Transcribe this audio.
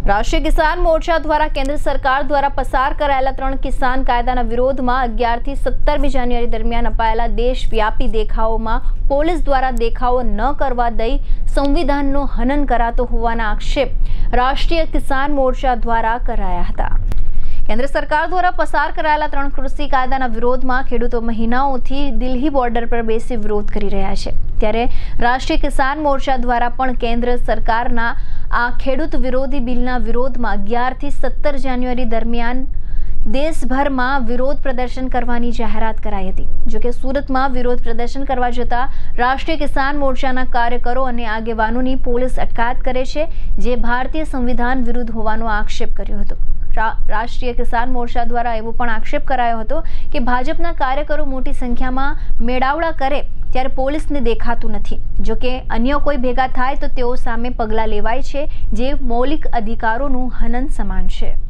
રાષ્ટ્રીય કિસાન મોરચા દ્વારા કેન્દ્ર સરકાર દ્વારા પસાર કરાયેલા 3 કિસાન કાયદાના વિરોધમાં 11 થી 17મી જાન્યુઆરી દરમિયાન અપાયેલા દેશવ્યાપી દેખાવોમાં પોલીસ દ્વારા દેખાવો ન કરવા દઈ સંવિધાનનું હનન કરાતો હોવાના આક્ષેપ રાષ્ટ્રીય કિસાન મોરચા દ્વારા કરાયા હતા। કેન્દ્ર સરકાર દ્વારા પસાર કરાયેલા 3 કૃષિ કાયદાના વિરોધમાં ખેડૂતો મહિનાઓથી દિલ્હી બોર્ડર પર બેસી વિરોધ કરી રહ્યા છે। ત્યારે રાષ્ટ્રીય કિસાન મોરચા દ્વારા પણ કેન્દ્ર સરકારના આ ખેડૂત વિરોધી બિલના વિરોધમાં 11 થી 17 જાન્યુઆરી દરમિયાન દેશભરમાં વિરોધ પ્રદર્શન કરવાની જાહેરાત કરાઈ હતી। જો કે સુરતમાં વિરોધ પ્રદર્શન કરવા જતા રાષ્ટ્રીય કિસાન મોરચાના કાર્યકરો અને આગેવાનોની પોલીસ અટકાયત કરે છે, જે ભારતીય સંવિધાન વિરુદ્ધ હોવાનો આક્ષેપ કર્યો હતો। રાષ્ટ્રીય કિસાન મોરચા દ્વારા એવો પણ આક્ષેપ કરાયો હતો કે ભાજપના કાર્યકરો મોટી સંખ્યામાં મેળાવડા કરે ત્યારે પોલીસને દેખાતું નથી। જો કે અન્ય કોઈ ભેગા થાય તો તેઓ સામે પગલાં લેવાય છે, જે મૌલિક અધિકારોનું હનન સમાન છે।